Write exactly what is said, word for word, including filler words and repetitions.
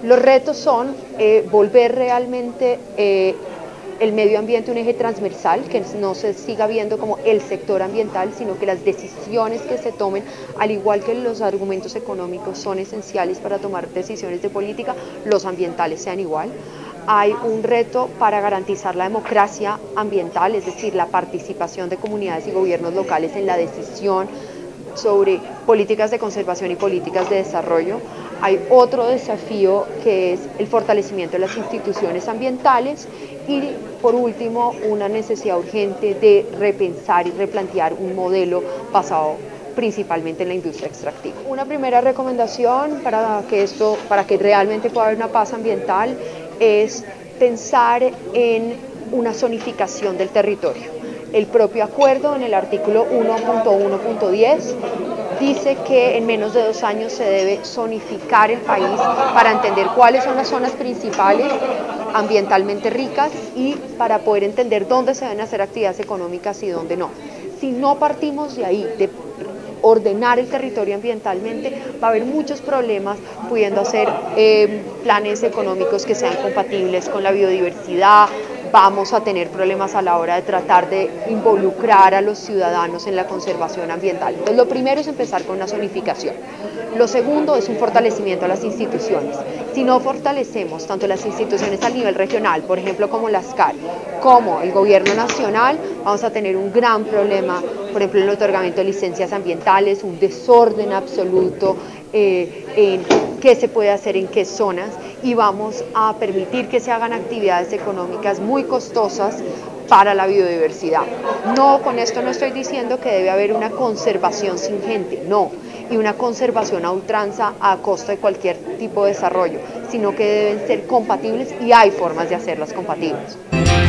Los retos son eh, volver realmente eh, el medio ambiente un eje transversal, que no se siga viendo como el sector ambiental, sino que las decisiones que se tomen, al igual que los argumentos económicos son esenciales para tomar decisiones de política, los ambientales sean igual. Hay un reto para garantizar la democracia ambiental, es decir, la participación de comunidades y gobiernos locales en la decisión sobre políticas de conservación y políticas de desarrollo. Hay otro desafío que es el fortalecimiento de las instituciones ambientales y, por último, una necesidad urgente de repensar y replantear un modelo basado principalmente en la industria extractiva. Una primera recomendación para que esto, para que realmente pueda haber una paz ambiental es pensar en una zonificación del territorio. El propio acuerdo en el artículo uno punto uno punto diez dice que en menos de dos años se debe zonificar el país para entender cuáles son las zonas principales ambientalmente ricas y para poder entender dónde se deben hacer actividades económicas y dónde no. Si no partimos de ahí, de ordenar el territorio ambientalmente, va a haber muchos problemas pudiendo hacer eh, planes económicos que sean compatibles con la biodiversidad. Vamos a tener problemas a la hora de tratar de involucrar a los ciudadanos en la conservación ambiental. Entonces, lo primero es empezar con una zonificación. Lo segundo es un fortalecimiento de las instituciones. Si no fortalecemos tanto las instituciones a nivel regional, por ejemplo como la S C A R, como el gobierno nacional, vamos a tener un gran problema, por ejemplo, en el otorgamiento de licencias ambientales, un desorden absoluto eh, en qué se puede hacer en qué zonas, y vamos a permitir que se hagan actividades económicas muy costosas para la biodiversidad. No, con esto no estoy diciendo que debe haber una conservación sin gente, no, y una conservación a ultranza a costa de cualquier tipo de desarrollo, sino que deben ser compatibles y hay formas de hacerlas compatibles.